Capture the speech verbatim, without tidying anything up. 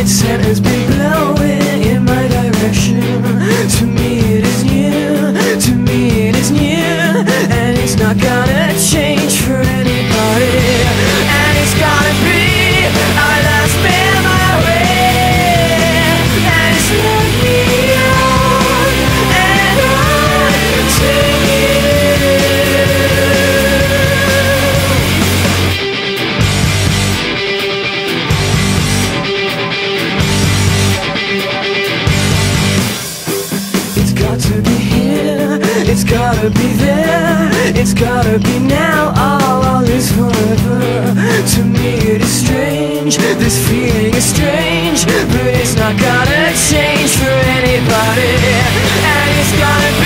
its scent has been blowing in my direction. To me it is new, to me it is new, and it's not gonna change for anybody. And it's gonna be our last memory, and it's led me on and on to you. It's got to be here, it's gotta be there, it's gotta be now, all, all is forever. To me it is strange, this feeling is strange, but it's not gonna change for anybody. And it's gonna be